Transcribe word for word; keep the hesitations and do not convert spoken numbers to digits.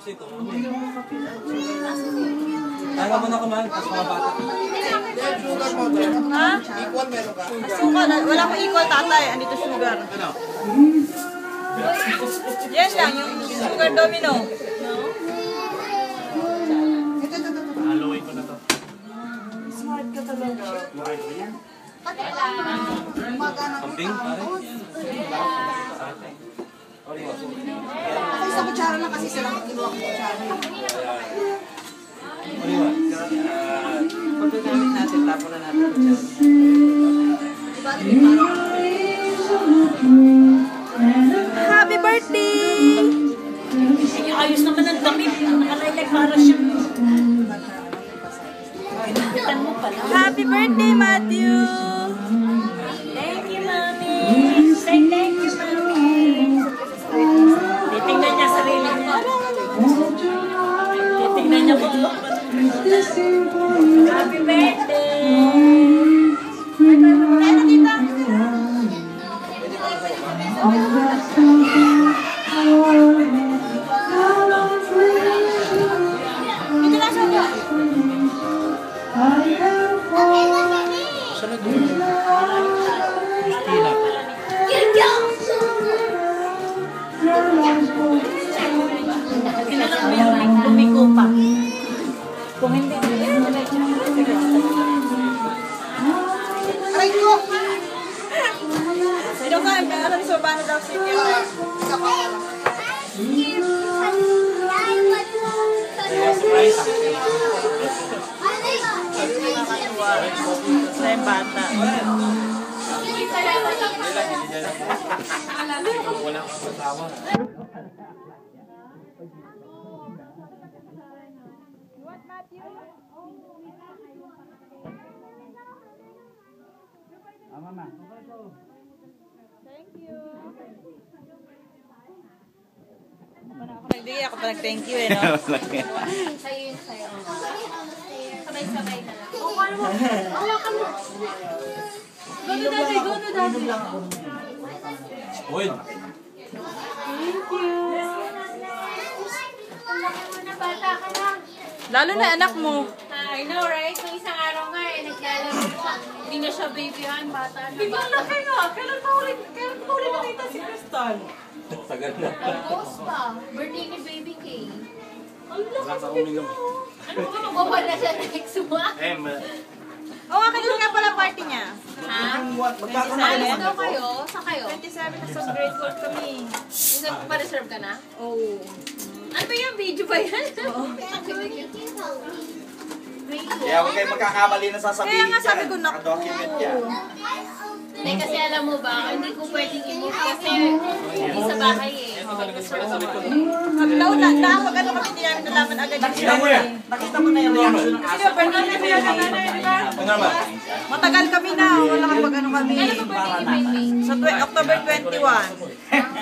Tanga mo na kumain, tapos mga bata. Ha? Equal meron ka? Sugar. Wala akong equal, tatay. Andito sugar. Ano? Yan lang, yung sugar domino. Haluin ko na to. Smart ka talaga. Kambing, pare? Ako isang kutsara lang kasi sila kinuha ko kutsara. Pagkagamit natin, tapo na natin kutsara. Happy birthday! Ay, ayos naman ang damit. Nakalaylay para siya. Happy birthday, Matthew! Thank you, Mami. Say thank you, Mami. Titingnan niya sarili niya. Titingnan niya kung ano. Happy birthday! Ano dito? Ito na siya ba? Justina. Kinalang mo yung lumiko pa. Kung hindi, Aray ko! Sino ka? Ano ni Sorbano daw si Kira? Sa yung bata. Wala kang asawa. Ah, mama. Thank you. Hindi ako pa nag-thank you eh, no? Sa'yo yun sa'yo. Sabay-sabay na lang. Oo, ano mo? Hawakan mo. Gono dati, gono dati. Uy. Thank you. Ang laki mo na, bata ka lang. Lalo na anak mo. I know, right? Kung isang araw nga, eh, naglalaro siya. Hindi na siya babyhan, bata na. Hindi ang laki nga. Kailan pa ulit, kailan pa ulit nakita si Crystal? Tagal na. Post pa. Birthday ni Baby K. Wala sa uminom. Ano ba magwawala siya next month? Eh, ma... Oo, oh, kailan nga pala party niya? Ha? twenty-seven. Alis daw kayo? Saan kayo? twenty-seven na sa grade four kami. Yung pa-reserve ka na? Oo. Oh. Ano ba yan? Video ba yan? Oo. Kaya huwag kayo magkakamali na sasabihin Kaya nga sabi ko, naku. Naka-document yan. Hindi kasi alam mo ba, hindi ko pwedeng i-move kasi hindi sa bahay eh. Maglaw na, na, pag ano kami hindi namin nalaman agad yung Nakita mo yan. Nakita mo na yung reaction ng Sige, birthday na kaya na nanay, di ba? Ano ba? Matagal kami na, wala kang pag ano kami. Kailan ba birthday ni Baby? Sa tw- October twenty-one.